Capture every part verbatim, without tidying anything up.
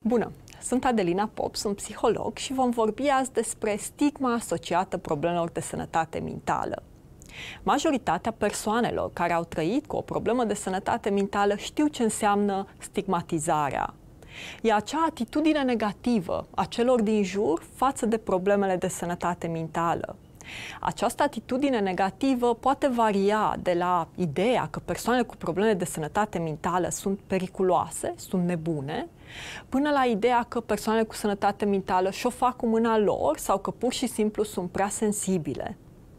Bună! Sunt Adelina Pop, sunt psiholog și vom vorbi azi despre stigma asociată problemelor de sănătate mentală. Majoritatea persoanelor care au trăit cu o problemă de sănătate mentală știu ce înseamnă stigmatizarea. E acea atitudine negativă a celor din jur față de problemele de sănătate mentală. Această atitudine negativă poate varia de la ideea că persoanele cu probleme de sănătate mentală sunt periculoase, sunt nebune, până la ideea că persoanele cu sănătate mentală și-o fac cu mâna lor sau că pur și simplu sunt prea sensibile.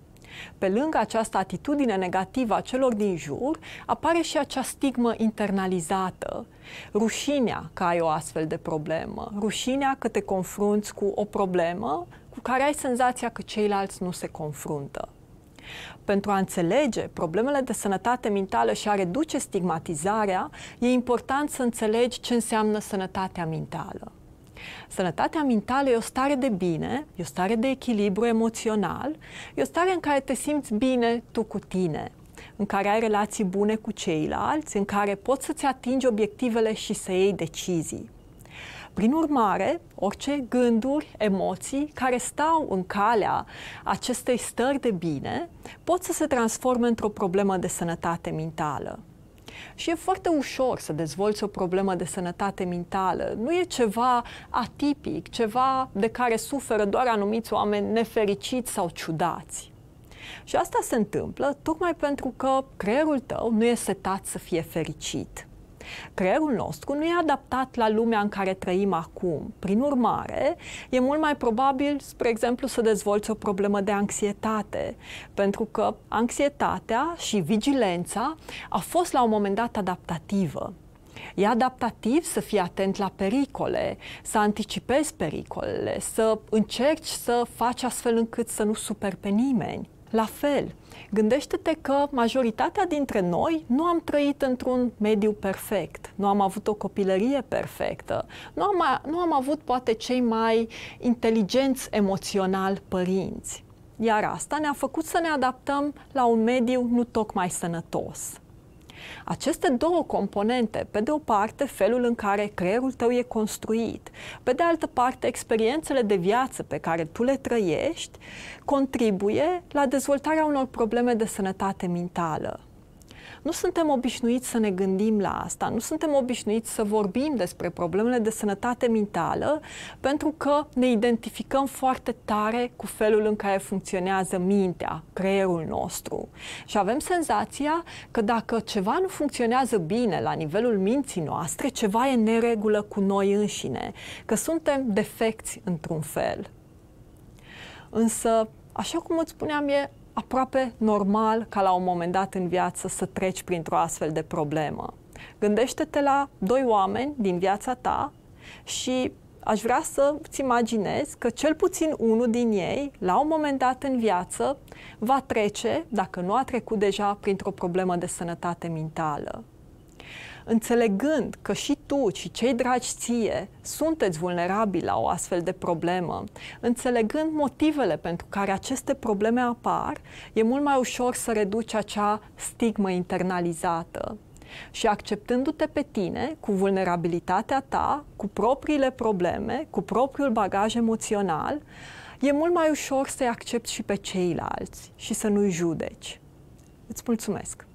Pe lângă această atitudine negativă a celor din jur, apare și acea stigmă internalizată, rușinea că ai o astfel de problemă, rușinea că te confrunți cu o problemă cu care ai senzația că ceilalți nu se confruntă. Pentru a înțelege problemele de sănătate mentală și a reduce stigmatizarea, e important să înțelegi ce înseamnă sănătatea mentală. Sănătatea mentală e o stare de bine, e o stare de echilibru emoțional, e o stare în care te simți bine tu cu tine, în care ai relații bune cu ceilalți, în care poți să-ți atingi obiectivele și să iei decizii. Prin urmare, orice gânduri, emoții care stau în calea acestei stări de bine pot să se transforme într-o problemă de sănătate mentală. Și e foarte ușor să dezvolți o problemă de sănătate mentală. Nu e ceva atipic, ceva de care suferă doar anumiți oameni nefericiți sau ciudați. Și asta se întâmplă tocmai pentru că creierul tău nu e setat să fie fericit. Creierul nostru nu e adaptat la lumea în care trăim acum. Prin urmare, e mult mai probabil, spre exemplu, să dezvolți o problemă de anxietate, pentru că anxietatea și vigilența a fost la un moment dat adaptativă. E adaptativ să fii atent la pericole, să anticipezi pericolele, să încerci să faci astfel încât să nu superi pe nimeni. La fel, gândește-te că majoritatea dintre noi nu am trăit într-un mediu perfect, nu am avut o copilărie perfectă, nu am, nu am avut poate cei mai inteligenți emoțional părinți. Iar asta ne-a făcut să ne adaptăm la un mediu nu tocmai sănătos. Aceste două componente, pe de o parte felul în care creierul tău e construit, pe de altă parte experiențele de viață pe care tu le trăiești, contribuie la dezvoltarea unor probleme de sănătate mentală. Nu suntem obișnuiți să ne gândim la asta, nu suntem obișnuiți să vorbim despre problemele de sănătate mentală, pentru că ne identificăm foarte tare cu felul în care funcționează mintea, creierul nostru. Și avem senzația că dacă ceva nu funcționează bine la nivelul minții noastre, ceva e în neregulă cu noi înșine, că suntem defecți într-un fel. Însă, așa cum îți spuneam, e aproape normal ca la un moment dat în viață să treci printr-o astfel de problemă. Gândește-te la doi oameni din viața ta și aș vrea să îți imaginezi că cel puțin unul din ei, la un moment dat în viață, va trece, dacă nu a trecut deja, printr-o problemă de sănătate mentală. Înțelegând că și tu și cei dragi ție sunteți vulnerabili la o astfel de problemă, înțelegând motivele pentru care aceste probleme apar, e mult mai ușor să reduci acea stigmă internalizată. Și acceptându-te pe tine, cu vulnerabilitatea ta, cu propriile probleme, cu propriul bagaj emoțional, e mult mai ușor să-i accepti și pe ceilalți și să nu-i judeci. Îți mulțumesc!